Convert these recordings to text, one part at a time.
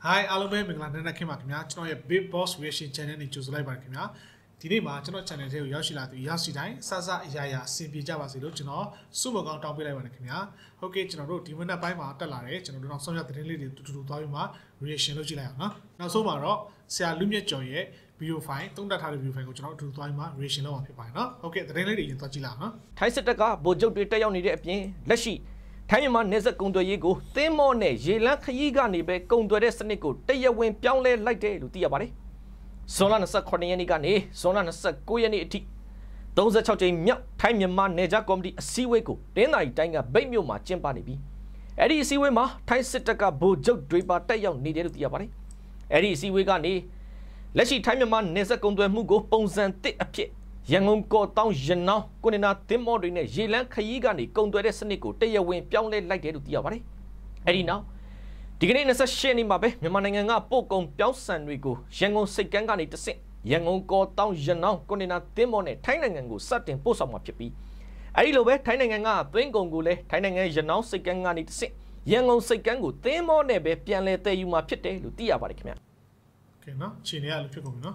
Hi, Alome Mingland Kimia, Chino Big Boss Reaction Channel in July Barkimia. Today, Marchino Channel Yoshila to Yasidai, Sasa Yaya, Simpi Java Siluchino, Sumogon Tompila Kimia, okay, Chino, Timuna by Martalare, Chino, not so that really to Toima, Reaction Logilana. Now, so Maro, say Lumia Joye, view fine, don't that have a view to Toima, Reaction of Pipina. Okay, the really in Tachilana. Taisaka, Bojo Data on the Lashi. Time Neza Kundoyego, Temone, Jelan Kayiga Nibe, Kundresanico, Tayawin Pianle like day, Lutia Bari. Solana Sakornianigane, Solana Sakoyaniti. Those are touching milk, time your man Neja Comdi, Siweko, then I dang a baby ma chimpanibi. Eddie Siwema, Taisaka, Bojo Driba, Tayo needed Lutia Bari. Eddie Siwegani. Let's see time your man Neza Kundo Mugo, Bones and Tit a pit. Yang go down Jena, Gunina, Timorine, Jelan Kayigani, Kondresanico, Tayawin, Pianle like the Diabari. Eddie now. Digging as a shiny mabe, Yamananga, Pokon, Piao San Rico, Shango Sekangani to sing. Yang go down Jena, Gunina, Timone, Tainango, Satin, Posama Chippy. Ailobe, Tainanga, Twingongule, Tainanga, Jena, Sekangani to sing. Yango Sekango, Timone, Pianle, Tayuma Pite, Lutia Barikman. Okay, no, Chinia, no?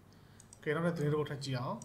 Okay, not a little touch.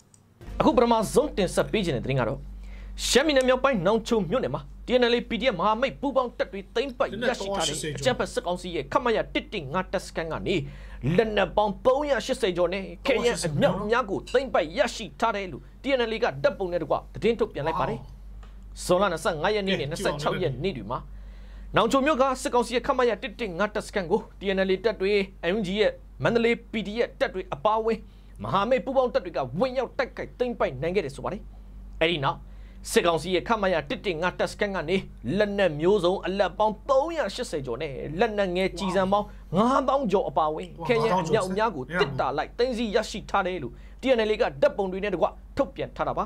Aku bermazon ten sapijin dringaro. Shamina miopai non chu munema. Tianale pidia mahamai pubang tatwi tempa yashitari. Jampa sekonsi kamaya titing ngatas kangani. Lena bompoya shisejone. Kaya nyagu tempa yashitari lu. Tianale ga double netwa. The tintok pian like pare. Solana sang ngaya ni na sa chauya niduma. Now chu myoga sekonsi kamaya titing ngatas kango. Tianale tatwi MG Mandale pidia tatwi apawe. Mahame Pubon Tatrika, when you take a thing by Nangaris Wari. Erina, second see a Kamaya titting at Taskangani, Lena Muso, a lapon Toya Shesejone, Lena Chizamo, Nabon Jo Apawe, Kaya Yagu, Tita like Tenzi Yashi Tarelu, Dianeliga, Dapon Renegua, Topian Taraba.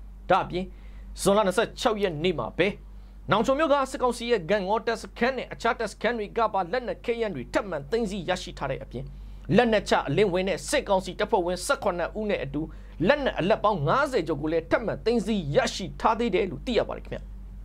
Dabi, Solana said Chowian Nima Bay. Now to Muga, second see a gang waters can a charters can we gaba Lena Kayan return Tenzi Yashi Tare appear. Lena cha Lewin, second seat up when Sakona Une do, Lena Lapon Naze Jogule, Tama, Tenzi Yashi Tadi de Lutia Barkman.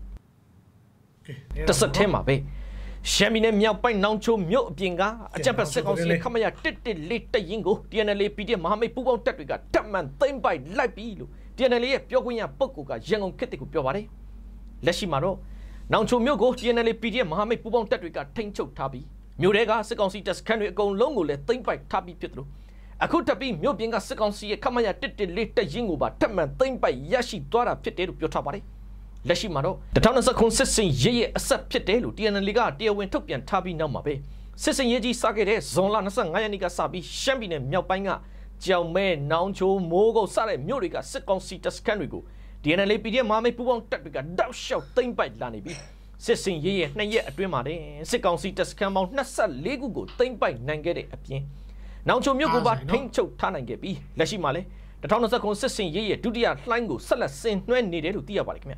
The Satema Bay. Shamine Mia Pine Nancho Mio Binga, a Japan second seat Kamaya Titi Lita Yingo, Dianale Pidia Mahame Pubo Tatriga, Taman, Time by Lapilu, Dianale Pioguia Pokuga, Jangon Ketiku Piovare. Leshimaro. Nancho Miogo, Dianale Pidia Mahame Pubo Tatriga, Tencho Tabi. Murega, second seat can go longo let think by Tabi Pietro. I could have been Mubinga second seat Kamaya Titi Lita Yinguba, Taman, think by Yashi Dora Pietro Piotabari. Leshimaro. The town is a consistent ye a sub Pietelu, Diana Liga, dear Wintopian Tabi Namabe. Sissin Yeji Sagade, Zolan Sangayanika Sabi, Shambin and Miopanga, Jiao Nancho, Mogo Sare, Muriga, second seat as Canrigo. Diana Lepidia Mame Pubon Tapica, thou shalt think by Lanibi. Sissin ye, Naya Dreamade, second seat as Camon Nasa Legugo, think by Nangere Apien. Nancho Muguba, Tincho Tanangebi, Leshimale. The town is a consistent ye, Dudia, Lango, Salas, Saint, when needed to Dia Barkman.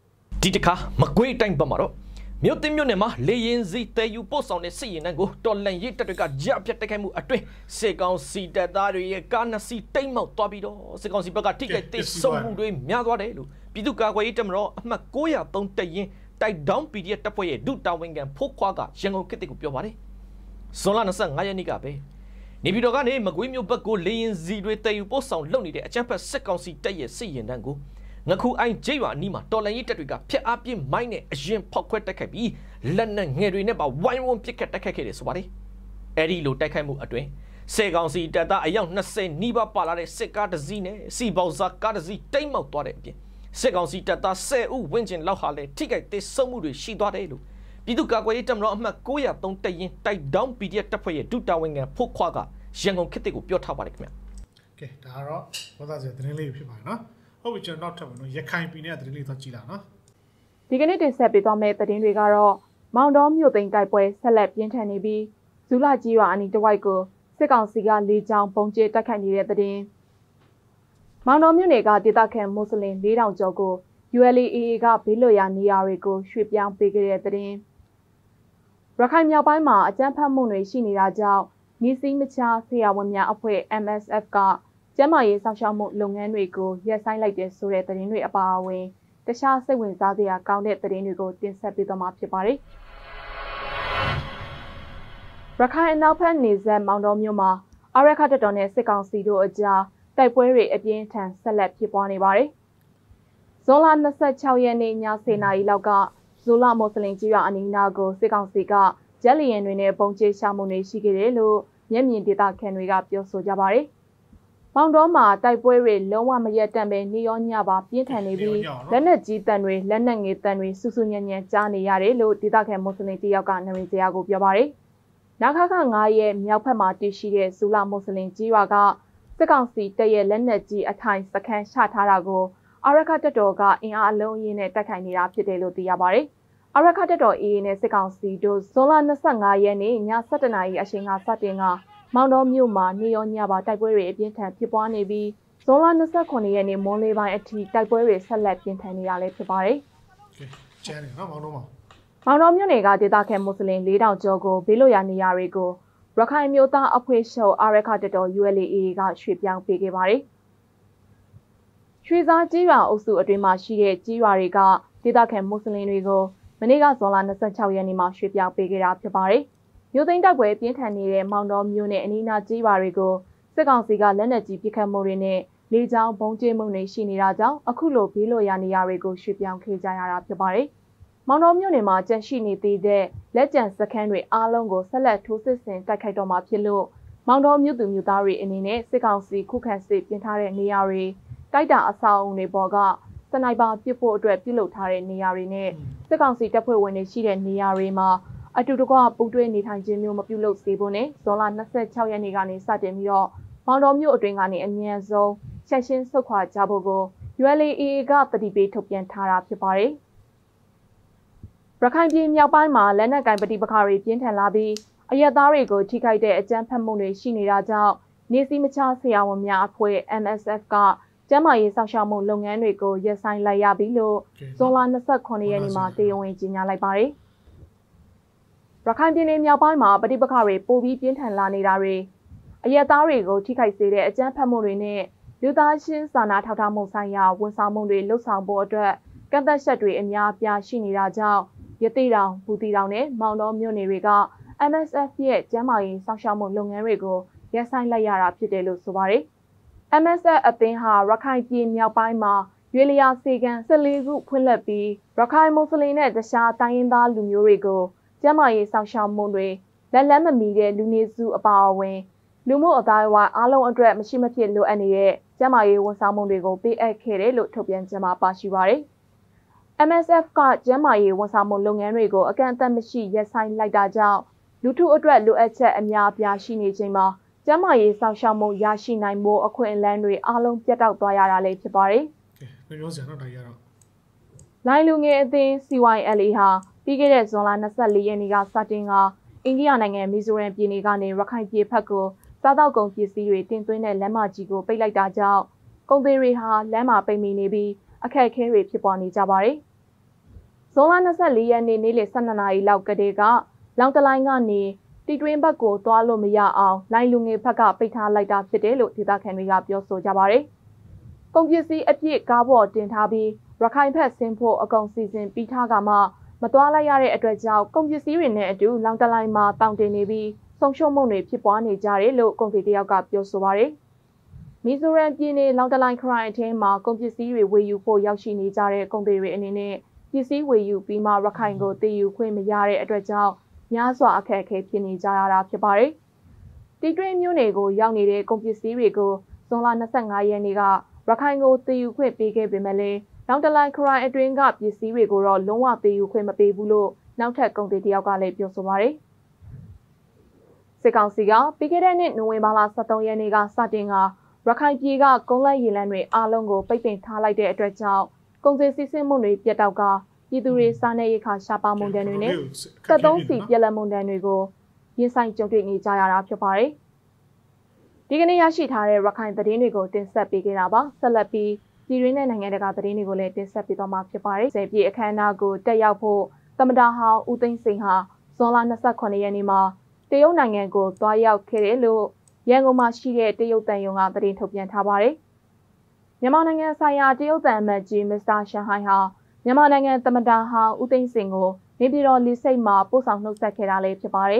Titaka, Macquay time Bamaro. Mutimунema, Layenzi, you post on a sea and go, Tolan Yitaka, Japatakamu at way. Second seat that I can't see Tamo Tobido, second seat Baga ticket, this so doing Miaguadelu. Piduka, Waitamro, Macoya, don't take tie down Pidia Tapoye, do towing and Pokwaga, Jango Ketiku Piovare. Solana sang Ayanigabe. Nibidogane, Maguimio Bago, Layenzi, you post on lonely, a champion second seat, sea and go. Naku I Java Nima, Tolanita, Pia Api, mine, a Jim Pocket Takabi, London Henry never one won't pick at Takakis, what? Eddie Lutakamu at way. Segan see that I young Nase Niba Palare, Sekat Zine, Siboza Kadazi, Tamo Torre. Segan see that I say, oh, Winjin Lohale, ticket this Somuri, she dorelu. Piduka waitam no Makoya, don't tie down Pidia Tapoye, do towing and Pokwaga, Jango Kitiku, Piotabarikman. Okay, Taro, what does it really be, no? We should not have no Yakai Pina really the Chilana. Dignity Sepito made the Dinrigaro, Mount Muting Type, Celeb Yentanibi, Zula Jiwa and Itawaiko, second cigar Li Jang Ponche Takani at the din. Mount Muniga did that can Muslim lead out Jogo, ULE got Piloya Niarigo, Ship Young Piggy at the din. Rakam Yabaima, a Jampa Moonray Shini Rajao, Nisi Micha, Sia Wamia Upway, MSF got. Jamai Sashamu Long and Rico, yes, I like this so that the Inri about away. The Shah say when Zadia counted the Inigo, then Sepidom up your body. ခိုင်အနောက်ဘက်နေဆက်မောင်တော်မြို့မှာအာရခတပ်တော်နဲ့စစ်ကောင်စီတို့အကြားတိုက်ပွဲတွေအပြင်းထန်ဆက်လက်ဖြစ်ပွားနေပါတယ်။ဇွန်လ26ရက်နေ့ည10:00နာရီလောက်ကဇူလာမွတ်စလင်ကြီးရွာအနီးနားကိုစစ်ကောင်စီကဂျက်လီယန်တွေနဲ့ပုံကျဲရှာမှုတွေရှိခဲ့တယ်လို့မျက်မြင်ဒေသခံတွေကပြောဆိုကြပါတယ်။မောင်တော်မှာတိုက်ပွဲတွေလုံးဝမရက်တန့်ပဲနေရောညပါပြင်းထန်နေပြီးလက်နက်ကြီးတန်တွေလက်နက်ငယ်တန်တွေစုစုညံ့ညံ့ကြားနေရတယ်လို့ဒေသခံမွတ်စလင်တယောက်ကနရီစရာကိုပြောပါတယ်။နာခခ9ရဲ့မြောက်ဘက်မှာတည်ရှိတဲ့ဇူလာမွတ်စလင်ကြီးရွာကစစ်ကောင်စီတပ်ရဲ့လက်နက်ကြီးအထိုင်စခန်းချထားတာကိုအာရခတပ်တော်ကအင်အားအလုံးအင်းနဲ့တိုက်ခိုက်နေတာဖြစ်တယ်လို့သိရပါတယ်။အာရခတပ်တော် AA နဲ့စစ်ကောင်စီတို့ဇွန်လ25ရက်နေ့ည7:00နာရီအချိန်ကစတင်ကမောင်တော်မြို့မှာနေရောညပါတိုက်ပွဲတွေအပြင်းထန်ဖြစ်ပွားနေပြီးဇွန်လ29ရက်နေ့မွန်းလေးပိုင်းအထိတိုက်ပွဲတွေဆက်လက်ပြင်းထန်နေတာလည်းဖြစ်ပါတယ်။ကျန်းနေနော်မောင်တော်မှာမောင်တော်မြို့နယ်ကဒေသခံမွတ်စလင်4000ကျော်ကိုဘေးလွတ်ရာနေရာတွေကိုရခိုင်မျိုးသားအဖွဲ့ချုပ်အာရခတပ်တော် ULA ကရွှေ့ပြောင်းပေးခဲ့ပါတယ်။ရွှေစားကြီးရွာအုပ်စုအတွင်းမှာရှိတဲ့ကြီးရွာတွေကဒေသခံမွတ်စလင်တွေကိုမနေ့ကဇွန်လ26ရက်နေ့မှာရွှေ့ပြောင်းပေးခဲ့တာဖြစ်ပါတယ်။မြို့သိမ်းတိုက်ပွဲပြင်းထန်နေတဲ့မောင်တော်မြို့နယ်အနီးနားကြီးရွာတွေကိုစစ်ကောင်စီကလက်နက်ကြီးပစ်ခတ်မှုတွေနဲ့လေကြောင်းဘုံကျဲမှုတွေရှိနေတာကြောင့်အခုလိုဘေးလွတ်ရာနေရာတွေကိုရွှေ့ပြောင်းခဲ့ကြရတာဖြစ်ပါတယ်။မောင်တော်မြို့နယ်မှာကျန်ရှိနေသေးတဲ့လက်ကျန်စခန်းတွေအားလုံးကိုဆက်လက်ထိုးစစ်ဆင်တိုက်ခိုက်တော့မှာဖြစ်လို့မောင်တော်မြို့သူမြို့သားတွေအနေနဲ့စစ်ကောင်စီခုခံစစ်ပြင်ထားတဲ့နေရာတွေတိုက်တာအဆောက်အုံတွေပေါ်ကစနိုက်ပါပစ်ဖို့အတွက်ပြုလုပ်ထားတဲ့နေရာတွေနဲ့စစ်ကောင်စီတပ်ဖွဲ့ဝင်တွေရှိတဲ့နေရာတွေမှာအတူတကွပူးတွဲနေထိုင်ခြင်းမျိုးမပြုလုပ်စေဖို့နဲ့ဇွန်လ26ရက်နေ့ကနေစတင်ပြီးတော့မောင်တော်မြို့အတွင်းကနေအမြန်ဆုံးချက်ချင်းဆုတ်ခွာကြဖို့ကို ULA ကတတိပေးထုတ်ပြန်ထားတာဖြစ်ပါတယ်။ရခိုင်ပြည်မြောက်ပိုင်းမှာလက်နက်ကင်ပဋိပက္ခတွေပြင်းထန်လာပြီးအရက်သားတွေကိုထိခိုက်တဲ့အကြမ်းဖက်မှုတွေရှိနေတာကြောင့်နေစည်းမခြားဆရာဝန်များအဖွဲ့ MSF ကကျန်းမာရေးစောင့်ရှောက်မှုလုပ်ငန်းတွေကိုရပ်ဆိုင်းလိုက်ရပြီလို့ဇွန်လ29ရက်နေ့မှာတရားဝင်ကြေညာလိုက်ပါတယ်။ရခိုင်ပြည်နယ်မြောက်ပိုင်းမှာပဋိပက္ခတွေပိုပြီးပြင်းထန်လာနေတာတွေအရက်သားတွေကိုထိခိုက်စေတဲ့အကြမ်းဖက်မှုတွေနဲ့လူသားချင်းစာနာထောက်ထားမှုဆိုင်ရာဝန်ဆောင်မှုတွေလှုပ်ဆောင်ဖို့အတွက်ကန့်သက်ချက်တွေအများအပြားရှိနေတာကြောင့်ရသေတောင်၊ဘူးတီတောင်နဲ့မောင်တော်မြို့နယ်တွေက MSF ရဲ့ကျန်းမာရေးစောင့်ရှောက်မှုလုပ်ငန်းတွေကိုရပ်ဆိုင်းလိုက်ရတာဖြစ်တယ်လို့ဆိုပါတယ်။ MSF အသင်းဟာရခိုင်ပြည်မြောက်ပိုင်းမှာရွေလျာစေကန်14ခုဖွင့်လှစ်ပြီးရခိုင်မွတ်စလင်နဲ့တခြားတိုင်းရင်းသားလူမျိုးတွေကိုကျန်းမာရေးစောင့်ရှောက်မှုတွေလက်မမီတဲ့လူနေစုအပါအဝင်လူမှုအတိုင်းအဝိုင်းအားလုံးအတွက်မရှိမဖြစ်လိုအပ်နေတဲ့ကျန်းမာရေးဝန်ဆောင်မှုတွေကိုပေးအပ်ခဲ့တယ်လို့ထုတ်ပြန်ကြေညာပါရှိပါတယ်။ MSF ကကျန်းမာရေးဝန်ဆောင်မှုလုပ်ငန်းတွေကိုအကန့်အသတ်မရှိရပ်ဆိုင်းလိုက်တာကြောင့်လူထုအတွက်လိုအပ်ချက်အများအပြားရှိနေချိန်မှာကျန်းမာရေးစောင့်ရှောက်မှုရရှိနိုင်ဖို့အခွင့်အလမ်းတွေအားလုံးပြတ်တောက်သွားရတာလည်းဖြစ်ပါတယ်။ပြောစရာတော့တရားတော့လိုင်းလူငယ်အသင်း CYLA ဟာပြီးခဲ့တဲ့ဇွန်လ24ရက်နေ့ကစတင်ကအိန္ဒိယနိုင်ငံမီဇိုရမ်ပြည်နယ်ကနေရခိုင်ပြည်ဘက်ကိုစားတောက်ကုန်ပစ္စည်းတွေတင်သွင်းတဲ့လမ်းမကြီးကိုပိတ်လိုက်တာကြောင့်ကုန်သည်တွေဟာလမ်းမှာပိတ်မိနေပြီးအခက်အခဲတွေဖြစ်ပေါ်နေကြပါတယ်။ဇွန်လ24ရက်နေ့နေ့လယ်12နာရီလောက်ကတည်းကလောင်တလိုင်းကနေတီတွင်းဘက်ကိုသွားလို့မရအောင်လိုင်းလူငယ်ဘက်ကပိတ်ထားလိုက်တာဖြစ်တယ်လို့ဒေသခံတွေကပြောဆိုကြပါတယ်။ကုန်ပစ္စည်းအပြည့်ကားပေါ်တင်ထားပြီးရခိုင်ဘက်ဆင်းဖို့အကုန်စီစဉ်ပြီးထားကမှမသွားလိုက်ရတဲ့အတွက်ကြောင့်ကုန်ပစ္စည်းတွေနဲ့အတူလောင်တလိုင်းမှာတောင်တင်နေပြီးဆုံးရှုံးမှုတွေဖြစ်ပွားနေကြတယ်လို့ကုန်သည်တယောက်ကပြောဆိုပါတယ်။မီဇိုရမ်ပြည်နယ်လောင်တလိုင်းခရိုင်အထင်းမှာကုန်ပစ္စည်းတွေဝယ်ယူဖို့ရောက်ရှိနေကြတဲ့ကုန်သည်တွေအနေနဲ့ပစ္စည်းဝယ်ယူပြီးမှရခိုင်ကိုတည်ယူခွင့်မရတဲ့အတွက်ကြောင့်များစွာအခက်အခဲဖြစ်နေကြရတာဖြစ်ပါတယ်။တီတွင်းမြို့နယ်ကိုရောက်နေတဲ့ကုန်ပစ္စည်းတွေကိုဇွန်လ25ရက်နေ့ကရခိုင်ကိုတည်ယူခွင့်ပေးခဲ့ပေမဲ့လည်းလောင်တလိုင်းခရိုင်အတွင်းကပစ္စည်းတွေကိုတော့လုံးဝတည်ယူခွင့်မပေးဘူးလို့နောက်ထပ်ကုန်သည်တယောက်ကလည်းပြောဆိုပါတယ်။စစ်ကောင်စီကပြီးခဲ့တဲ့နှစ်နိုဝင်ဘာလ23ရက်နေ့ကစတင်ကရခိုင်ပြည်ကကုန်းလမ်းရေလမ်းတွေအားလုံးကိုပိတ်ပင်ထားလိုက်တဲ့အတွက်ကြောင့်ကုန်စည်စီးဆင်းမှုတွေပြတ်တောက်ကပြည်သူတွေစားနပ်ရိက္ခာရှားပါမှုတန်းတွေနဲ့သက်သုံးစီပြက်လက်မှုတန်းတွေကိုရင်ဆိုင်ကြုံတွေ့နေကြရတာဖြစ်ပါတယ်။ဒီကနေ့ရရှိထားတဲ့ရခိုင်သတင်းတွေကိုတင်ဆက်ပေးခဲ့တာပါ။ဆက်လက်ပြီးပြည်တွင်းနဲ့နိုင်ငံတကာသတင်းတွေကိုလည်းတင်ဆက်ပေးသွားမှာဖြစ်ပါတယ်။ဆယ်ပြည်အခမ်းအနားကိုတက်ရောက်ဖို့သမ္မတဟောင်းဦးသိန်းစိန်ဟာဇွန်လ28ရက်နေ့မှာတရုတ်နိုင်ငံကိုသွားရောက်ခဲ့တယ်လို့ရန်ကုန်မှာရှိတဲ့တရုတ်တန်ယုံကသတင်းထုတ်ပြန်ထားပါတယ်။မြန်မာနိုင်ငံဆိုင်ရာတရုတ်တန်အမတ်ကြီးမစ္စတာရှန်ဟိုင်ဟာမြန်မာနိုင်ငံသမ္မတဟောင်းဦးသိန်းစိန်ကိုနေပြည်တော်လေဆိပ်မှာပို့ဆောင်နှုတ်ဆက်ခဲ့တာလည်းဖြစ်ပါတယ်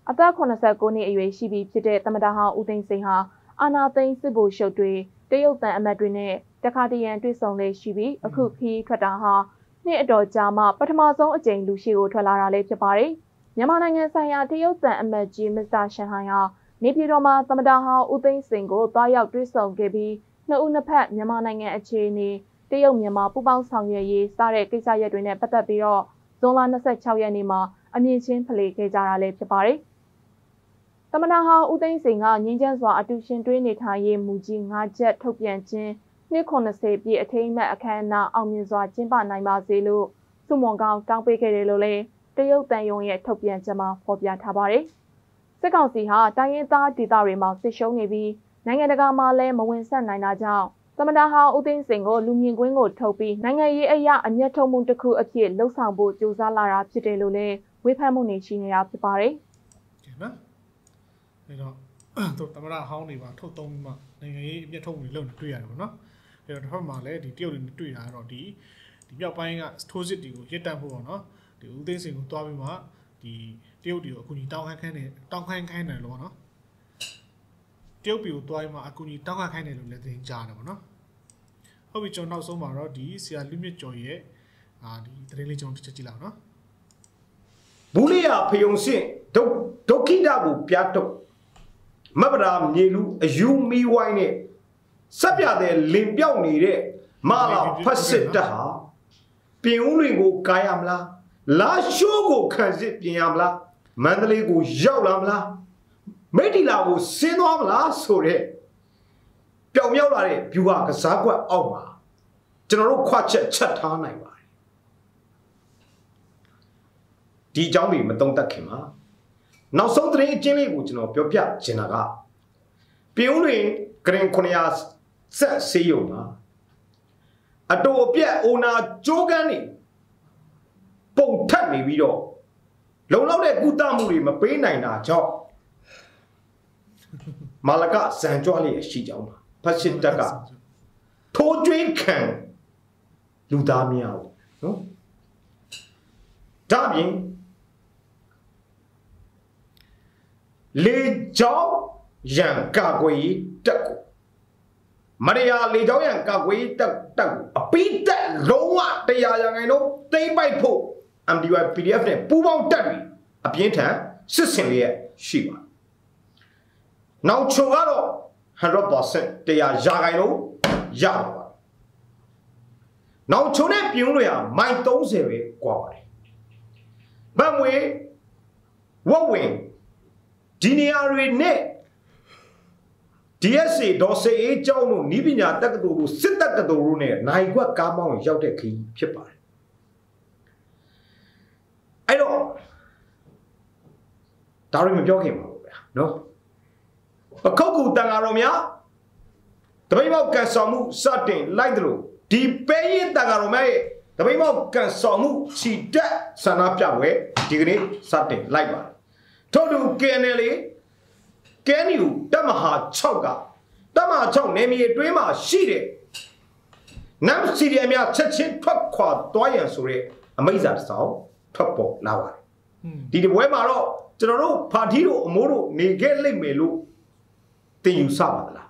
အသက်89နှစ်အရွယ်ရှိပြီဖြစ်တဲ့သမ္မတဟောင်းဦးသိန်းစိန်ဟာအာဏာသိမ်းစစ်ဗိုလ်ချုပ်တွေတရုတ်တန်အမတ်တွေနဲ့တခါတရံတွေ့ဆုံလေးရှိပြီးအခုခီးထွက်တာဟာနှစ်အတော်ကြာမှပထမဆုံးအကြိမ်လူရှိကိုထွက်လာတာလေးဖြစ်ပါတယ်။မြန်မာနိုင်ငံဆိုင်ရာတရုတ်တန်အမတ်ကြီးမစ္စတာရှန်ဟိုင်ဟာနေပြည်တော်မှာသမ္မတဟောင်းဦးသိန်းစိန်ကိုတွားရောက်တွေ့ဆုံခဲ့ပြီးနှစ်ဦးနှစ်ဖက်မြန်မာနိုင်ငံအခြေအနေတရုတ်မြန်မာပူးပေါင်းဆောင်ရွက်ရေးစတဲ့ကိစ္စရပ်တွေနဲ့ပတ်သက်ပြီးတော့ဇွန်လ26ရက်နေ့မှာအမြင့်ချင်းဖလှယ်ခဲ့ကြတာလေးဖြစ်ပါတယ်။သမ္မတဟောင်းဦးသိန်းစိန်ကငင်းချမ်းစွာအတူရှင်တွဲနေထိုင်ရေးမူကြီး9ချက်ထုတ်ပြန်ခြင်းနှစ်90ပြည့်အထိမ်းအမှတ်အခမ်းအနားအောင်မြင်စွာကျင်းပနိုင်ပါစေလို့စုမွန်ကောင်တောင်းပေးခဲ့တယ်လို့လည်းတရုတ်တန်ယုံရဲ့ထုတ်ပြန်ချက်မှာဖော်ပြထားပါတယ်။စစ်ကောင်စီဟာတိုင်းရင်းသားဒေသတွေမှာစစ်ရှုံးနေပြီးနိုင်ငံတကာမှာလည်းမဝင်ဆက်နိုင်တာကြောင့်သမ္မတဟောင်းဦးသိန်းစိန်ကိုလူမြင်ကွင်းကိုထုတ်ပြီးနိုင်ငံရေးအရာအမျက်ထုတ်မှုတစ်ခုအဖြစ်လှုပ်ဆောင်ဖို့ကြိုးစားလာတာဖြစ်တယ်လို့လည်းဝေဖန်မှုနေရှိနေတာဖြစ်ပါတယ်။ဟုတ်နော်။အဲတော့သမ္မတဟောင်းတွေပါထုတ်သုံးပြီးမှနိုင်ငံရေးအမျက်ထုတ်မှုတွေလုပ်နေတွေ့ရတယ်ပေါ့နော်။အဲတော့တစ်ဖက်မှာလည်းဒီတရုတ်တွေတွေ့တာတော့ဒီမြောက်ပိုင်းကထိုးစစ်တွေကိုရစ်တက်ဖို့ပေါ့နော်။ဒီဦးသိန်းစိန်ကိုတွားပြီးမှဒီတရုတ်တွေကိုအခုညီတောင်းခိုင်းတယ်လို့ပေါ့နော်။တရုတ်ပြည်ကိုတွားပြီးမှအခုညီတောင်းခိုင်းတယ်လို့လည်းသတင်းကြားတယ်ပေါ့နော်။ဟုတ်ပြီကျွန်တော်နောက်ဆုံးမှာတော့ဒီဆရာလူမြင့်ကျော်ရဲ့ဒီသတင်းလေးကျွန်တော်တစ်ချက်ကြည့်လောက်နော်ဘူးလျာဖယုံစင်ဒုက္ခိတကိုပြတ်တော့မပရာမြေလူအယူမီဝိုင်းနဲ့စက်ပြတဲ့လင်ပြောက်နေတဲ့မာလာဖတ်စစ်တဟာပြင်ဦးလွင်ကိုကာရမလားလာရှိုးကိုခံစစ်ပြင်ရမလားမန္တလေးကိုရောက်လာမလားမိထီလာကိုဆင်းသွားမလားဆိုတဲ့ပျောင်မြောက်လာတဲ့ဗျူဟာကစားကွက်အောက်မှာကျွန်တော်တို့ခွတ်ချက်ထားနိုင်ပါတယ်ဒီအကြောင်းတွေမတုံ့တက်ခင်မှာနောက်ဆုံးသတင်းအချင်းလေးကိုကျွန်တော်ပြောပြချင်တာကပြင်ဦးလွင်ဂရင်900ဆက်ဆေးရုံမှာအတူအပြက်အိုနာကြိုးကန်းနေပုံထက်နေပြီးတော့လုံလောက်တဲ့ကုသမှုတွေမပေးနိုင်တာကြောင့်မာလကစံကြွလျက်ရှိကြောင်းပါဖတ်စစ်တက်ကထိုးကျွေးခံလူသားများနော်ဒါပြင်လေကြောင်းရန်ကာကွယ်ရေးတက်ကိုမရယာလေကြောင်းရန်ကာကွယ်ရေးတက်အပိတက်လုံးဝ100ရာခိုင်နှုန်းသိမ့်ပိုက်ဖို့ MDY PDF နဲ့ပူးပေါင်းတက်ပြီးအပြင်းထန်စစ်ဆင်လျက်ရှိပါနောက်ချုံကတော့ 100% 100ရာခိုင်နှုန်းရပါနောက်ချုံတဲ့ပြင်းလို့ရမိုင်30ပဲกว่าပါတယ်ဗတ်မွေဝတ်ဝင်ဒီနေရာတွေနဲ့ DSA ဒေါ်စေအေးကျောင်းတို့ဤပညာတက္ကသိုလ်တို့စစ်တက္ကသိုလ်တို့နဲ့နိုင်ခွက်ကားမောင်းရောက်တဲ့ခရီးဖြစ်ပါတယ်အဲ့တော့ဒါတွေမပြောခင်ပါဘူးဗျာနော်ပခုတ်ကူတန်ဃာတော်များတပိတ်မောက်ကန်ဆောင်မှုစတင်လိုက်တယ်လို့ဒီပဲရင်တန်ဃာတော်များရဲ့တပိတ်မောက်ကန်ဆောင်မှုခြိတက်ဆန္ဒပြပွဲဒီကနေ့စတင်လိုက်ပါတယ်ထို့တူ KNL KNU တပ်မဟာ6ကတပ်မဟာ6နယ်မြေအတွင်းမှာရှိတဲ့နမ်စီရီယာများချက်ချင်းထွက်ခွာသွားရန်ဆိုတဲ့အမိန့်စာတစ်စောင်ထွက်ပေါ်လာပါတယ်ဒီတပွဲမှာတော့ကျွန်တော်တို့ဖာထီတို့အမိုးတို့နေခဲ့လိမ့်မယ်လို့သင်ယူဆပါသလား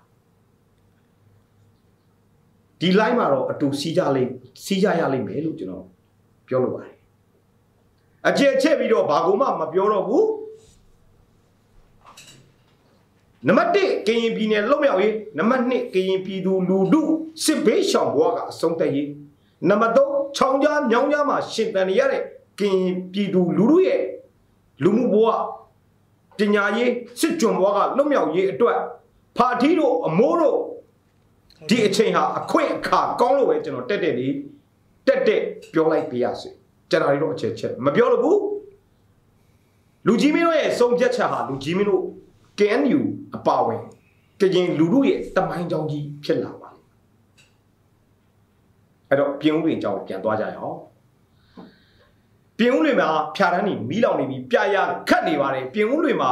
ဒီ line မှာတော့အတူစီးကြရလိမမ့်မယ်လို့ကျွန်တော်ပြောလိုပါတယ်အခြေချက်ပြီးတော့ဘာကူမှမပြောတော့ဘူးနံပါတ်1ကရင်ပြည်နယ်လွတ်မြောက်ရေးနံပါတ်2ကရင်ပြည်သူလူထုစစ်ဘေးရှောင်ဘဝကအဆုံးသတ်ရေးနံပါတ်3ချောင်းကြားမြောင်းကြားမှာရှင်သန်နေရတဲ့ကရင်ပြည်သူလူထုရဲ့လူမှုဘဝပညာရေးစစ်ကြွဘဝကလွတ်မြောက်ရေးအတွက်ဖာထီတို့အမိုးတို့ဒီအချိန်ဟာအခွင့်အခါကောင်းလို့ပဲကျွန်တော်တက်ပြောလိုက်ပြရစေကျွန်တော်တို့အခြေချက်မပြောလို့ဘူးလူကြီးမင်းတို့ရဲ့စုံဖြတ်ချက်ဟာလူကြီးမင်းတို့ KNU အပါဝင်ကရင်လူထုရဲ့တမိုင်းကြောင်းကြီးဖြစ်လာပါလိမ့်အဲ့တော့ပြင်ဦးလွင်ကြောင်းပြန်သွားကြရအောင်ပြင်ဦးလွင်မှာဖြာတန်းနေမီးလောင်နေပြီးပြရခတ်နေပါတယ်ပြင်ဦးလွင်မှာ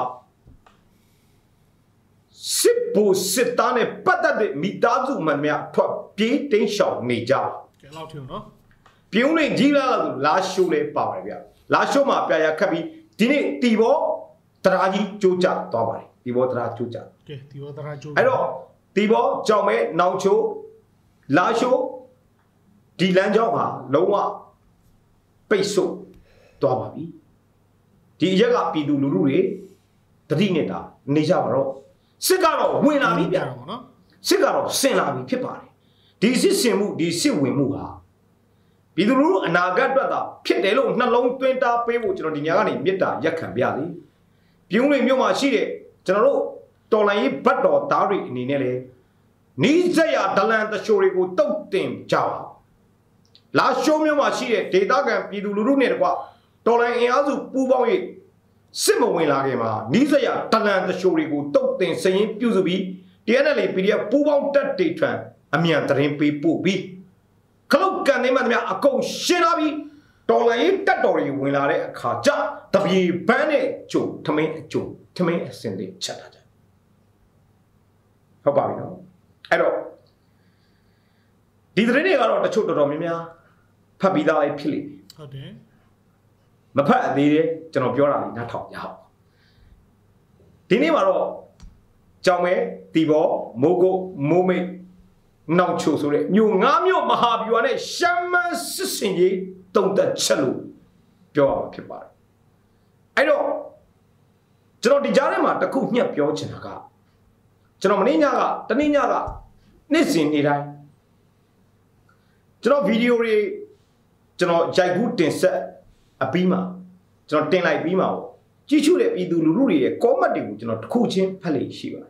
စစ်ဘူစစ်သားနဲ့ပတ်သက်တဲ့မိသားစုမှန်များထွက်ပြေးတိမ်းရှောင်နေကြပါကဲလောက်ထင်နော်ပြင်ဦးလွင်ကြီးလာရှိုးလဲပါပါတယ်ဗျလာရှိုးမှာပြရခတ်ပြီးဒီနေ့တီဘော Taraji Chuja Tobari, the Watra Chuja. Okay, the other Joe. I know, Tibo, Jome, Naucho, Lasho, Dilanjoha, Loa, Peso, Tobabi. The Yaga Pidu Lure, Trinita, Nijaro, Sigaro, Winami, Sigaro, Senabi, Pipari. This is Simu, this is Wimuha. Piduru and Agadata, Pitelo, Nalong 20 people to the Yagani, Mita, Yakabiali. Pune Muma Shide, General, Tolai, Pato, Tari, Ninele. Nizaya, the land the Shorigo, don't them, Java. Last show Muma Shide, Tadaga, Piduru Netwa, Tolai Azu, Pubawi, Simowin Lagema, Nizaya, the land the Shorigo, don't them, saying Puzubi, the NLA Pedia, Pubon Tatran, Amian Trimpi Pubi. Cloak name and a co shinabi, Tolai Tatori, Winare, Kaja, W. Bane, Joe, Tame, Cindy, Chataja. How about you? I don't. Did the reading out of the children of Mimia? Papida Pili. Okay. Mapa, the General Biora, not talk Yah. Dinimaro, Jame, Tibo, Mogo, Mome. Now choose it. You Namio Mahabuane, Shaman Sissingi, don't that chalu. Pure people. I know. General Di Jarema, the cook near Pure Chinaga. General Ninaga, the Ninaga, Nissin did I. General Video, General Jagutin set a beamer. General Ten like beamer. Chichu be do Luri, comedy, General Coaching Pali Shiva.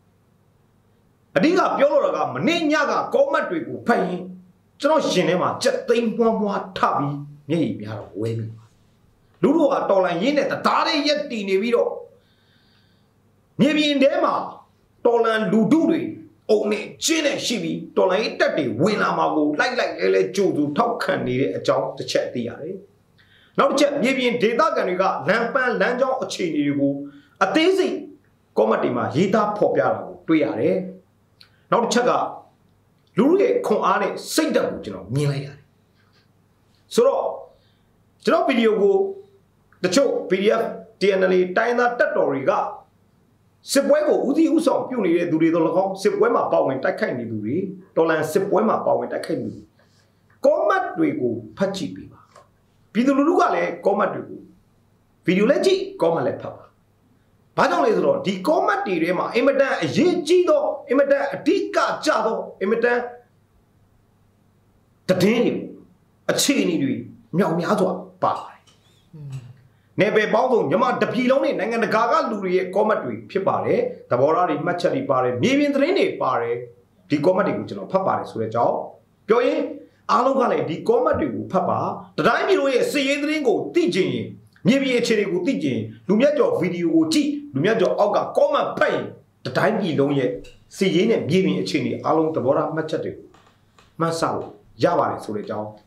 Adiga Piologa, Maninaga, Comatri, Pay, General Cinema, just think one more tabby, maybe have a way. Lulu are tolan yin at the Tare yet in a video. Maybe in Dema, Tolan Luduri, only Chin and Shibi, Tolan 30, Winamago, like Ele Judu, Tokan needed a job to check the area. Now check, maybe in Data Ganiga, Lampan, Lanjo, or Chini, a daisy, Comatima, Hita Popia, 3 Now check out Lure Konane, say that, Milaya. So, video go the show PDF, TNL, Tina Tatoriga. Sepuego, Uzi Uso, Puni, Durido, Sepuema Power and Takani Duri, Tolan Sepuema Power and Takani. Comat Rigo, Pachi Piva. Pidulugale, Comat Video Legi, Comale Papa. Padon is wrong. The comedy rema, imita a jido, imita a tika chado, imita the daily, a chini, meow meow, pie. Nebe Baldon, Yama the Piloni, and the Gaga Luri, comedy, Pipare, the Borari Machari Pare, maybe in the rainy pare, the comedy, Papa, so a job. Joy, Alogale, the comedy, Papa, the time you say, Ringo, teaching. Maybe a cherry good teaching, Lumiajo video tea, Lumiajo Oga, Coma Pay, the time you don't yet see in and giving a chini along the Bora Machate. Masao, Java, so the job.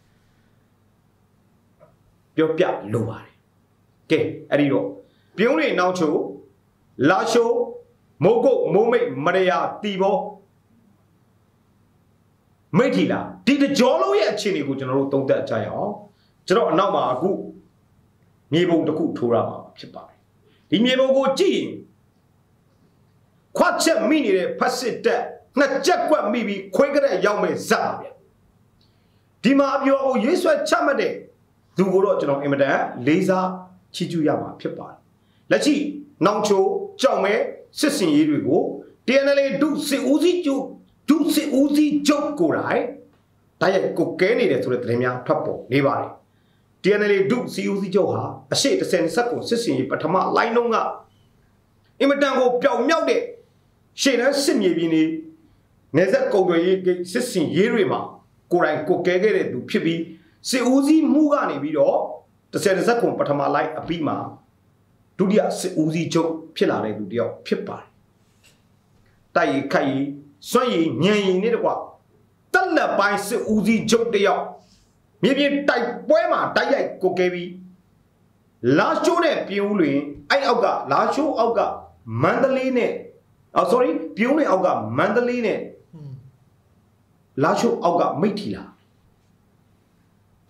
Your pia, Luari. Okay, Adio. Pione Naucho, Lasho, Mogo, Mome, Maria, Tibo. Metila, did the Jolo yet chini good general don't that child? General Nama, good. Mabel the cook Torama, Chipai. The Mabel go gene. Quacha mini passit that, not Jack what maybe quicker than Yame Zabia. Dima Abio, yes, what chamade. Do go to Imada, Laser, Chijuyama, Pipai. Let's see, Nancho, Jaume, Sissin Yirigo, DNLA do see Uzi joke go right. Taya cocaine to the Tremia, Papo, Nevari. TNL do see Uzi Joha, a shade to send Sako, Sissy, Patama, Linonga. Imadango, Piao Miaude, Shana Simyabini, Nezako, Sissy, Yerima, Koran Kokege, do Pibi, see Uzi Mugani video, to send Sako, Patama, like a Pima. Do the Uzi joke, Pilare, do the Pipa. Tai Kai, Soy, Nyan, Nidwa. Thunder by Uzi joke the yacht. Maybe type poema, Taya Kokevi. Last show, Puli, I Auga, last show Auga, Mandaline. Oh, sorry, Pune Auga, Mandaline. Last show Auga, Mitila.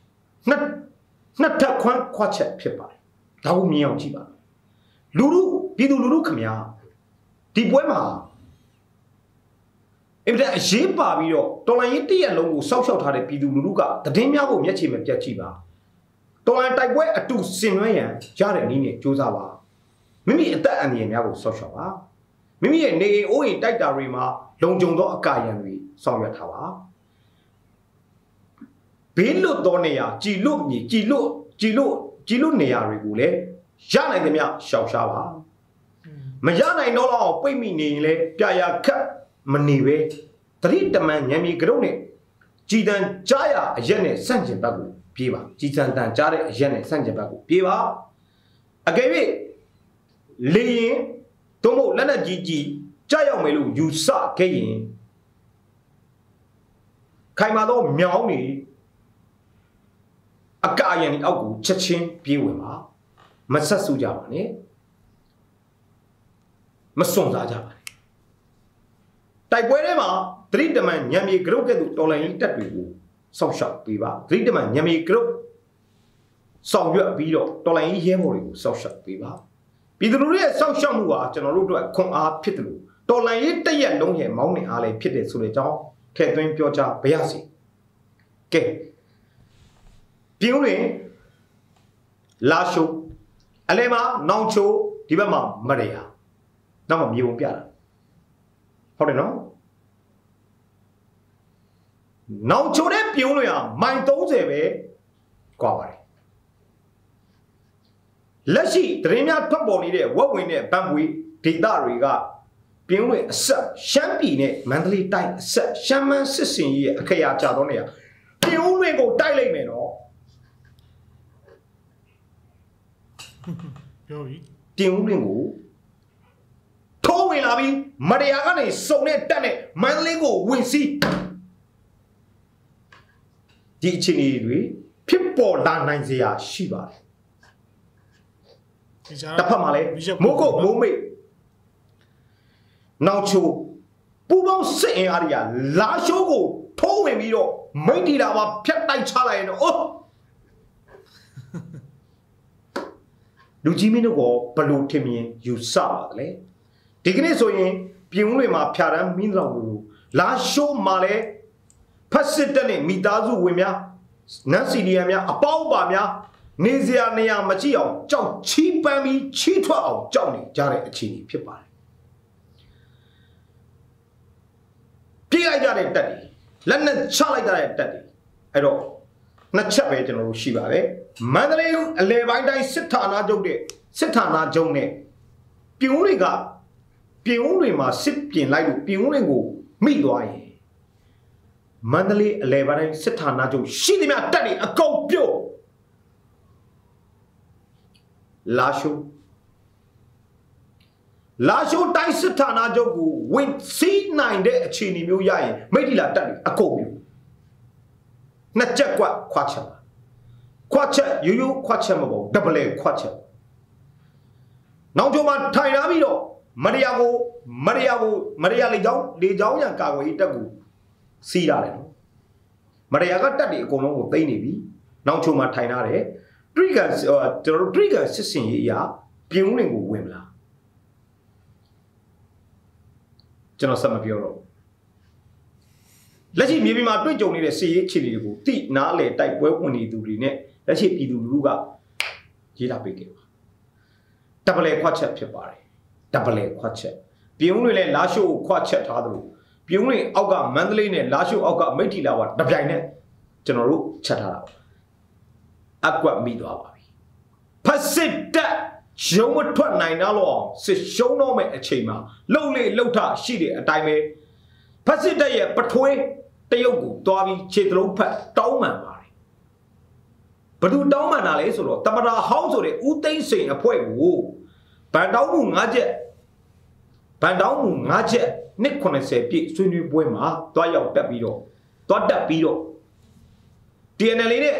Not that one quacha paper. Tau meow chiba. Lulu, ပြည်သူလူထုခင်ဗျာဒီပွဲမှာအဲ့ဒါအရေးပါပြီးတော့တော်လိုင်းရေးတရက်လုံးကိုစောက်ရှောက်ထားတဲ့ပြည်သူလူထုကတည်င်းများကိုမျက်ခြေမပြတ်ကြည့်ပါတော်လိုင်းတိုက်ပွဲအတူဆင်နွှဲရန်ရတဲ့နည်းနဲ့စူးစမ်းပါမိမိအသက်အန္တရာယ်များကိုစောက်ရှောက်ပါမိမိရဲ့နေအိမ်အိုးအိမ်တိုက်တာတွေမှာလုံခြုံသောအကာအရံတွေဆောင်ရွက်ထားပါဘေးလွတ်သောနေရာကြည်လွတ်မြေကြည်လွတ်နေရာတွေကိုလည်းရနိုင်သမျှရှောက်ရှားပါမရနိုင်တော့တော့ပိတ်မိနေရင်လည်းပြရာခတ်မနေပဲတတိတမန်ညံမြေကရုံးနဲ့ကြည်တန်ကြားရအရက်နဲ့ဆန့်ကျင်ဘက်ကိုပြေးပါကြည်တန်ကြားတဲ့အရက်နဲ့ဆန့်ကျင်ဘက်ကိုပြေးပါအကယ်၍လေရင်တို့မို့လက်နဲ့ကြီးကြားရောက်မယ်လို့ယူဆခဲ့ရင်ခိုင်မာသောမြောင်းနေအကာအရံအောက်ကိုချက်ချင်းပြေးဝင်ပါမဆက်စုကြပါနဲ့မစွန့်စားကြပါနဲ့တိုက်ပွဲထဲမှာသတိတမန်ညံမြေကရုတ်ကဲ့သို့တော်လိုင်းတက်တွေကိုစောင့်ရှောက်ပေးပါသတိတမန်ညံမြေကရုတ်ဆောင်ရွက်ပြီးတော့တော်လိုင်းရဲဘော်တွေကိုစောင့်ရှောက်ပေးပါပြည်သူလူထုရဲ့စောင့်ရှောက်မှုဟာကျွန်တော်တို့အတွက်ခွန်အားဖြစ်တယ်လို့တော်လိုင်းရေးတရက်လုံးရဲ့မောင်းနှင်အားလည်းဖြစ်တယ်ဆိုတဲ့အကြောင်းထည့်သွင်းပြောကြားပါရစေကဲပြည်ဦးတွင်လာရှုအလဲမှာနောင်ချိုဒီဘက်မှာမရရနောက်မှမြေပုံပြတာဟုတ်တယ်နော်နောင်ချိုတဲ့ပြည်ဦးတွင်ဟာမိုင်30ပဲกว่าပါတယ်လက်ရှိတရင်များထွက်ပေါ်နေတဲ့ဝက်ဝင်တဲ့ဗန်ပွေဒေသတွေကပြည်ဦးတွင်အဆက်ရှမ်းပြည်နဲ့မန္တလေးတိုင်းအဆက်ရှမ်းမန်းစစ်စင်ကြီးရဲ့အခရာကြတော့နေရပြည်ဦးတွင်ကိုတိုက်လိုက်မယ်နော်ပြောပြီတင်ဦးလင်းကိုထိုးဝင်လာပြီးမတရားကနေစုံနဲ့တက်နဲ့မန္တလေးကိုဝင်စီးဒီအခြေအနေတွေဖြစ်ပေါ်လာနိုင်စရာရှိပါတယ်တစ်ဖက်မှာလည်းမိုးကုတ်မိုးမိတ်နောက်ချိုပူပေါင်းစစ်အင်အားတွေကလာရှိုးကိုထိုးဝင်ပြီးတော့မိတ်တီလာမှာဖြတ်တိုက်ချလိုက်ရင်တော့အိုးလူကြီးမင်းတို့ကဘလို့ထင်မြင်ယူဆပါတယ်ဒီကနေ့ဆိုရင်ပြင်ဦးတွေမှာဖြာတန်းမင်းတော်ကိုလာရှိုးမှာလဲဖက်စစ်တက်နဲ့မိသားစုဝင်များနတ်စီဒီယံများအပေါင်းပါများနေစရာနေရာမကြည့်အောင်ကြောက်ချီးပန်းပြီးချီးထွက်အောင်ကြောက်နေကြတဲ့အခြေအနေဖြစ်ပါတယ်ပြေးလိုက်ကြတဲ့တက်တွေလက်နဲ့ချလိုက်ကြတဲ့တက်တွေအဲ့တော့နှစ်ချက်ပဲကျွန်တော်တို့ရှိပါတယ်မန္တလေးအလဲပိုင်းတိုင်းစစ်ဌာနချုပ်နဲ့စစ်ဌာနချုပ်နဲ့ပြင်ဦးတွေကပြင်ဦးတွေမှာစစ်ပြင်လိုက်လို့ပြင်ဦးတွေကိုမိသွားရင်မန္တလေးအလဲပိုင်းတိုင်းစစ်ဌာနချုပ်ရှိသမျှတက်တွေအကုန်ပြုတ်လာရှိုးတိုင်းစစ်ဌာနချုပ်ကိုဝင်စီးနိုင်တဲ့အခြေအနေမျိုးရရင်မိထီလာတက်တွေအကုန်ပြုတ်နှစ်ချက်ကွက်ခွာချက်ခွာချက်ရိုးရိုးခွာချက်မပေါ့ဒဘလေခွာချက်နောက်ကျော်မှာထိုင်လာပြီးတော့မရယာလေကြောင်းရန်ကာကွယ်ရေးတက်ကိုစီးရတယ်နော်မရယာကတက်တွေအကုန်လုံးကိုသိမ့်နေပြီနောက်ကျော်မှာထိုင်လာတယ်ထရီဂါကျွန်တော်တို့ထရီဂါစစ်စင်ရေးအရာပြင်ဦးလင်ကိုဝင်မလားကျွန်တော်ဆက်မပြောတော့လက်ရှိမြေပြင်မှာတွေ့ကြုံနေတဲ့စစ်ရေးအခြေအနေတွေကိုတိနားလေတိုက်ပွဲဝင်နေသူတွေနဲ့လက်ရှိပြည်သူလူထုကရေးထားပေးခဲ့ပါဒဘလေခွတ်ချက်ဖြစ်ပါတယ်ဒဘလေခွတ်ချက်ပြင်ဦးတွေလည်းလာရှိုးကိုခွတ်ချက်ထားသလိုပြင်ဦးတွေအောက်ကမန္တလေးနဲ့လာရှိုးအောက်ကမိထီလာကတပြိုင်နဲ့ကျွန်တော်တို့ချက်ထားတာအကွက်မိသွားပါပြီဖက်စစ်တက်ရုံးမထွက်နိုင်တော့အောင်စစ်ရှုံးတော့မဲ့အချိန်မှာလှုပ်လေလှုပ်ထရှိတဲ့အတိုင်းပဲဖက်စစ်တက်ရဲ့ပထွေးတရုတ်ကိုတွားပြီးခြေသလုံးဖက်တောင်းမှန်ပါတယ်ဘယ်သူတောင်းမှန်တာလဲဆိုတော့တမတာဟောင်းဆိုတဲ့ဦးသိန်းစိန်အဖွဲ့ကိုဗန်တောင်းမှု5ချက်နှစ်80ပြည့်ဆွေးနွေးပွဲမှာတွားရောက်တက်ပြီးတော့TNL နဲ့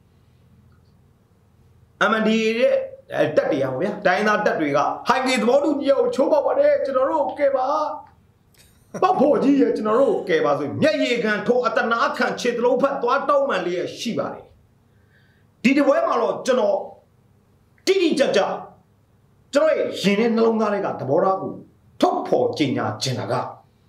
MNDAA ရဲ့တက်တွေရပါဗျာတိုင်းသားတက်တွေကဟိုင်ဂေသဘောတူညီအောင်ချိုးပေါက်ပါတယ်ကျွန်တော်တို့ကဲပါပေါ့ဖို့ကြီးရဲ့ကျွန်တော်တို့ကဲပါဆိုမျက်ရည်ခံထိုးအတနာခံခြေတလုံးဖက်သွားတောင်းမှန်လေးရရှိပါတယ်ဒီတပွဲမှာတော့ကျွန်တော်တိတိကျကျကျွန်တော်ရဲ့ရင်နဲ့နှလုံးသားတွေကသဘောထားကိုထုတ်ဖော်ကြေညာချင်တာက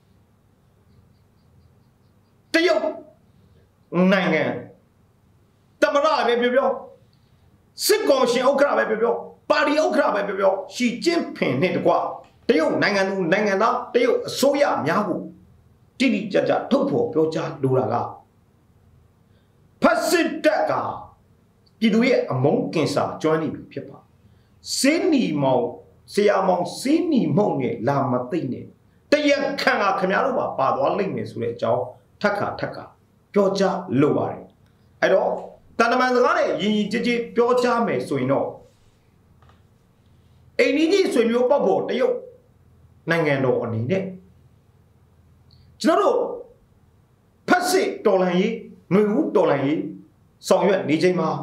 တရုတ်နိုင်ငံတမရပဲပြောစစ်ကောင်ရှင်ဥက္ကဋ္ဌပဲပြောပါတီဥက္ကဋ္ဌပဲပြောရှီကျင်းဖင်နဲ့တကွတရုတ်နိုင်ငံသူနိုင်ငံသားတရုတ်အစိုးရများကိုတိတိကျကျထုတ်ဖော်ပြောကြားလိုတာကဖက်စစ်တပ်ကပြည်သူရဲ့အမုန်းကင်ဆာကျွမ်းနေပြီဖြစ်ပါစင်းနီမောင်ဆရာမောင်စင်းနီမောင်နဲ့လာမသိနဲ့တရက်ခံကခင်ဗျားတို့ပါသွားလိမ့်မယ်ဆိုတဲ့အကြောင်းထက်ခါပြောကြားလိုပါတယ်အဲ့တော့တန်တမန်စကားနဲ့ယဉ်ကြည်ပြောကြားမယ်ဆိုရင်တော့အိန္ဒိယဆွေမျိုးပေါက်ဖို့တရုတ်နိုင်ငံတော်အနေနဲ့ကျွန်တော်တို့ဖက်စစ်တော်လှန်ရေးຫນွေဦးတော်လှန်ရေးဆောင်ရွက်နေချိန်မှာ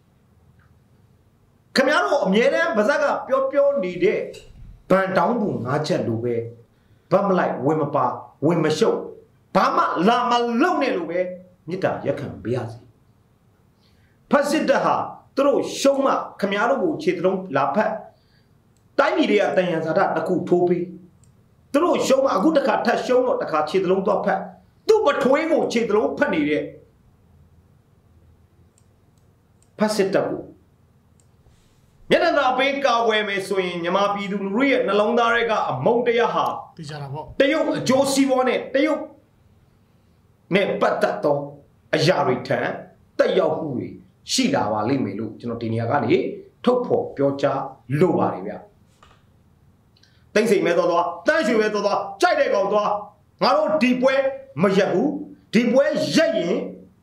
ခင်ဗျားတို့အမြဲတမ်းဗဇက်ကပြောနေတဲ့ဗန်တောင်းပုံ၅ချက်လိုပဲဗတ်မလိုက်ဝင်မပါဝင်မရှုပ်ဘာမှလာမလုံနဲ့လို့ပဲမြစ်တာရက်ခံပေးရစီဖက်စစ်တပ်ဟာသူတို့ရှုံးမှခင်ဗျားတို့ကိုခြေတလုံးလာဖက်တိုင်းပြည်တွေကတန်ရန်စာတတစ်ခုထိုးပေးသူတို့ရှုံးမှအခုတစ်ခါထပ်ရှုံးတော့တစ်ခါခြေတလုံးသွားဖက်သူ့ပထွေးကိုခြေတလုံးဖက်နေတဲ့ဖက်စစ်တပ်ကိုမျက်နှာသာပေးကာဝယ်မယ်ဆိုရင်ညီမပြည်သူလူထုရဲ့နှလုံးသားတွေကအမုန်းတရားဟာသိကြတာပေါ့တရုတ်အကျိုးစီးပွားနဲ့တရုတ်နဲ့ပတ်သက်သောအရာတွေထံတက်ရောက်မှုတွေရှိလာပါလိမ့်မယ်လို့ကျွန်တော်ဒီနေရာကနေထုတ်ဖော်ပြောကြားလိုပါတယ်ဗျတိတ်ဆိတ်မဲသွားတန်းရွှေမဲသွားကြိုက်တဲ့ကောင်သွားငါတို့ဒီပွဲမရက်ဘူးဒီပွဲရက်ရင်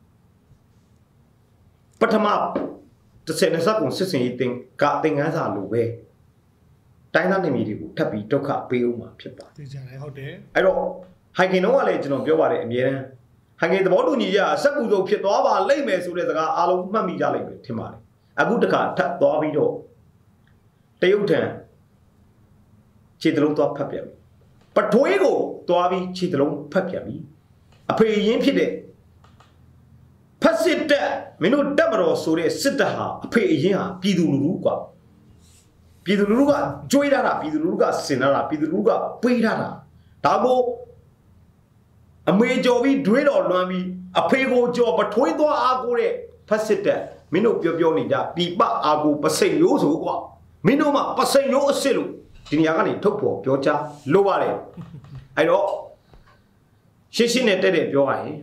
ပထမတစ်ဆက်နဲ့စကုန်စစ်စင်ရေးတင်ငန်းစာလိုပဲတိုင်းသားနေမီတွေကိုထပ်ပြီးဒုက္ခပေးဦးမှာဖြစ်ပါတယ်သိကြတယ်ဟုတ်တယ်အဲ့တော့ဟိုင်ကင်တော့ကလည်းကျွန်တော်ပြောပါတယ်အမြဲတမ်းဟိုင်ကင်သဘောတူညီချက်စက်ကူဆုံးဖြစ်သွားပါလိမ့်မယ်ဆိုတဲ့စကားအားလုံးမှတ်မိကြလိမ့်မယ်ထင်ပါတယ်အခုတခါထပ်သွားပြီးတော့တရုတ်ထံခြေတလုံးသွားဖတ်ပြပြီပထွေးကိုသွားပြီးခြေတလုံးဖတ်ပြပြီအဖေရင်းဖြစ်တဲ့ဖက်စစ်တပ်မင်းတို့တက်မတော်ဆိုတဲ့စစ်တပ်ဟာအဖေအရင်ဟာပြည်သူလူထုကွာပြည်သူလူထုကကြွေးထားတာပြည်သူလူထုကစင်ထားတာပြည်သူလူထုကပေးထားတာဒါကိုအမေကြော်ပြီးဒွေးတော်လွမ်းပြီးအဖေကိုကြော်ပထွေးသွားအားကိုတဲ့ဖက်စစ်တပ်မင်းတို့ပြောနေကြပြပအားကိုပစိန်ရိုးဆိုကွာမင်းတို့မှပစိန်ရိုးအစ်စ်လို့ဒီနေရာကနေထုတ်ဖော်ပြောကြားလိုပါတယ်အဲ့တော့ရှင်းရှင်းနဲ့တဲ့ပြောရရင်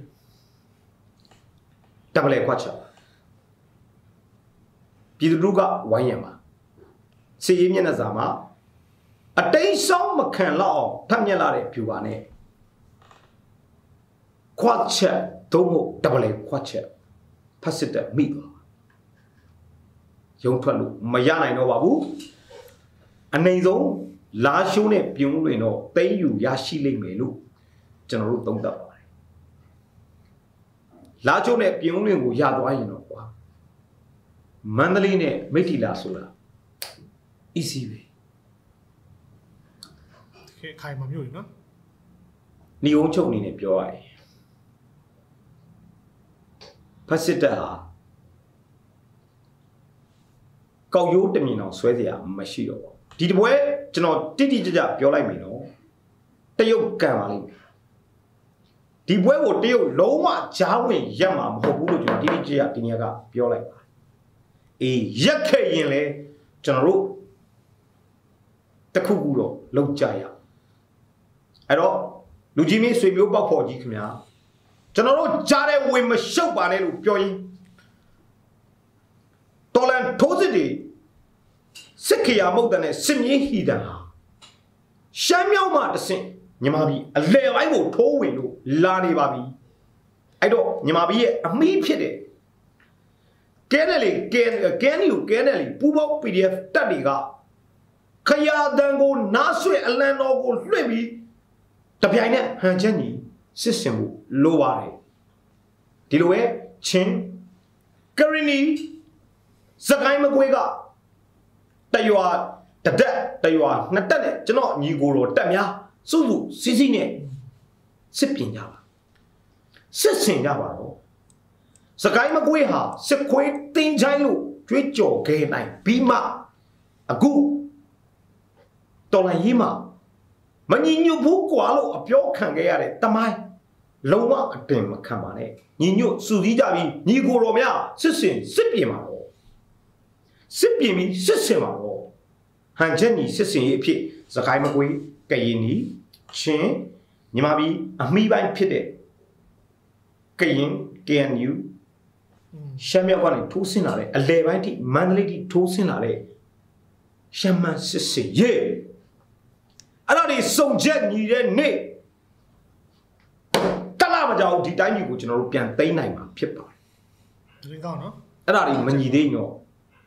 တပလဲခွတ်ချပြည်သူလူကဝိုင်းရမှာစီရေးမျက်နှာစာမှာအတိတ်ဆောင်မခံလောက်အောင်ထပ်မြက်လာတဲ့ဖြူပါနဲ့ခွတ်ချက်သုံးဖို့တပလဲခွတ်ချက်ဖတ်စစ်တဲ့မိသွားရုံထွက်လို့မရနိုင်တော့ပါဘူးအနေဆုံးလာရှိုးနဲ့ပြုံးလွင်တော့သိမ်းယူရရှိလိမ့်မယ်လို့ကျွန်တော်တို့သုံးသပ်ပါတယ်လာချိုးနဲ့ပြုံးလွင်ကိုရသွားရင်တော့ကွာမန္တလေးနဲ့မိထီလာဆိုတာ easy ပဲခေခိုင်မမျိုးနော်ညီုံချုပ်အနေနဲ့ပြောရရင်ဖက်စစ်တပ်ဟာကောက်ရိုးတမြင်အောင်ဆွဲเสียမရှိတော့ပါဘူးဒီတပွဲကျွန်တော်တိတိကျကျပြောလိုက်ပြီနော်တရုတ်ကန်ပါလိမ့်မယ်ဒီပွဲကိုတရုတ်လုံးဝကြားဝင်ရက်မှာမဟုတ်ဘူးလို့ကျွန်တော်တိတိကျကျဒီနေရာကပြောလိုက်ပါအေးရက်ခဲ့ရင်လေကျွန်တော်တို့တခုခုတော့လောက်ကြရအဲ့တော့လူကြီးမင်းဆွေမျိုးပေါက်ဖော်ကြီးခင်ဗျာကျွန်တော်တို့ကြားတဲ့ဝင်မရှုပ်ပါနဲ့လို့ပြောရင်တော်လန်ထိုးစစ်တွေစစ်ခရာမုတ်တန်နဲ့စစ်မြင်းဟီတန်ဟာရှမ်းမြောက်မှတဆင့်ညီမပြည်အလဲပိုင်းကိုထိုးဝင်လို့လာနေပါပြီအဲ့တော့ညီမပြည်ရဲ့အမီးဖြစ်တဲ့ကဲနယ်လီပူပေါင်း PDF တက်တွေကခရာတန်ကိုနားဆွဲအလံတော်ကိုလွှင့်ပြီးတပြိုင်နက်ဟန်ချက်ညီစစ်စင်မှုလိုပါတယ်ဒီလိုပဲချင်းကရီနီစကိုင်းမကွေးကတရွာတရွာနှစ်တက်နဲ့ကျွန်တော်ညီကိုတော်တက်များစုစုစီးစီးနဲ့စစ်ပြင်ကြပါစစ်စင်ကြပါတော့စကိုင်းမကွေးဟာစစ်ခွေးတင်းချိုင်းလို့ကြွေးကြော်ခဲ့နိုင်ပြီးမှအခုတော်လိုင်းရေးမှာမညီညွတ်ဘူးကွာလို့အပြောခံခဲ့ရတဲ့တမိုင်းလုံးဝအတင်မခံပါနဲ့ညီညွတ်စုစည်းကြပြီးညီကိုတော်များစစ်ပြင်ပါတော့စစ်ပြင်ပြီးစစ်စင်ပါတော့ဟန်ချက်ညီစစ်စင်ရေးအဖြစ်စကိုင်းမကွေးကရင်နီချင်းညီမပြည်အမိပိုင်းဖြစ်တဲ့ကရင် KNU ရှမ်းမြောက်ကနေထိုးဆင်းလာတဲ့အလဲပိုင်းထိမန္တလေးထိထိုးဆင်းလာတဲ့ရှမ်းမစစ်စင်ရေးအဲ့ဒါတွေစုံချက်ညီတဲ့နေ့တလားမကြောက်ဒီတိုင်းကြီးကိုကျွန်တော်တို့ပြန်သိမ်းနိုင်မှာဖြစ်ပါတယ်ဒီကောင်းနော်အဲ့ဒါတွေမညီသေးတော့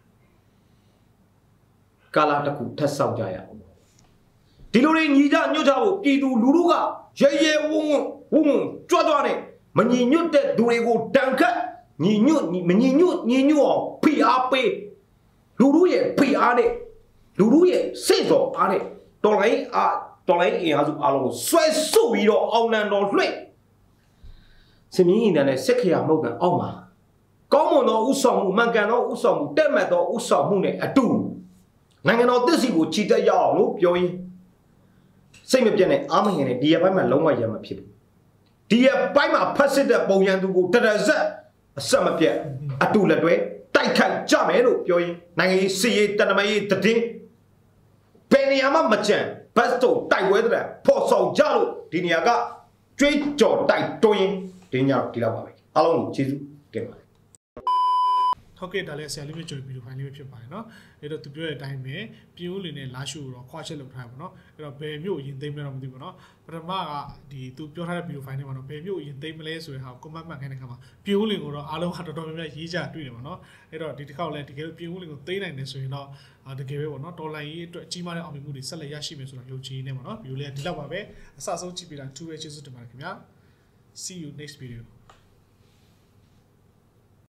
ကာလာတစ်ခုထပ်ဆောက်ကြရအောင်ဒီလိုတွေညီကြညွတ်ကြဖို့ပြည်သူလူထုကရဲဝုန်းကြွနဲ့မညီညွတ်တဲ့သူတွေကိုတန်ခတ်ညီညွတ်မညီညွတ်အောင်ဖိအားပေးလူထုရဲ့ဖိအားနဲ့လူထုရဲ့စိတ်တော်အားနဲ့တော်လိုင်းအင်အားစုအားလုံးကိုဆွဲဆုပ်ပြီးတော့အောင်နံတော်လွှဲ့စမြင်းရင်နဲ့စက်ခရမဟုတ်ကန်အောက်မှာကောင်းမွန်သောဥဆောင်မှုမှန်ကန်သောဥဆောင်မှုတက်မှတ်သောဥဆောင်မှုနဲ့အတူနိုင်ငံတော်သစ္စာကိုချီတက်ရအောင်လို့ပြောရင်စိတ်မပြတ်နဲ့အားမငယ်နဲ့ဒီရပိုင်းမှာလုံးဝရမှာဖြစ်ဘူးဒီရပိုင်းမှာဖတ်စစ်တဲ့ပုံရန်သူကိုတရဇက်အဆက်မပြတ်အတူလက်တွဲတိုက်ခိုက်ကြမယ်လို့ပြောရင်နိုင်ငံရေးစီရေးတနမရေးတည်ဘယ်နေရာမှမကြံဘတ်တော့တိုက်ဝဲတဲ့ပေါ်ဆောင်ကြလို့ဒီနေရာကကြွေးကြော်တိုက်တွင်းဒီညဒီလောက်ပါပဲအားလုံးကိုကျေးဇူးတင်ပါတယ်ဟုတ်ကဲ့ဒါလည်းဆရာလေးမျိုးကြိုဗီဒီယိုဖိုင်လေးပဲဖြစ်ပါတယ်เนาะအဲ့တော့သူပြောတဲ့အတိုင်းပဲပြင်းဦးလင်နဲ့လာရှုတော့ခွာချက်လုပ်ထားပါเนาะအဲ့တော့ဘယ်မျိုးရင်သိမ်းမလဲတော့မသိဘူးเนาะပထမကဒီသူပြောထားတဲ့ဗီဒီယိုဖိုင်ထဲမှာတော့ဘယ်မျိုးရင်သိမ်းမလဲဆိုတဲ့ဟာကိုကွန်မန့်မှတ်ခိုင်းတဲ့ခါမှာပြင်းဦးလင်ကိုတော့အားလုံးကတော်တော်များများရေးကြတွေ့တယ်ပေါ့เนาะအဲ့တော့ဒီတစ်ခေါက်လည်းတကယ်လို့ပြင်းဦးလင်ကိုသိမ်းနိုင်တယ်ဆိုရင်တော့တကယ်ပဲပေါ့เนาะတော်လိုင်းရေးအတွက်ကြီးမားတဲ့အောင်မြင်မှုတွေဆက်လက်ရရှိမယ်ဆိုတာယုံကြည်နေပါเนาะဗီဒီယိုလေးဒီလောက်ပါပဲအစဆုံးကြည့်ပြတာ2ပဲကျေးဇူးတင်ပါတယ်ခင်ဗျာ See you next video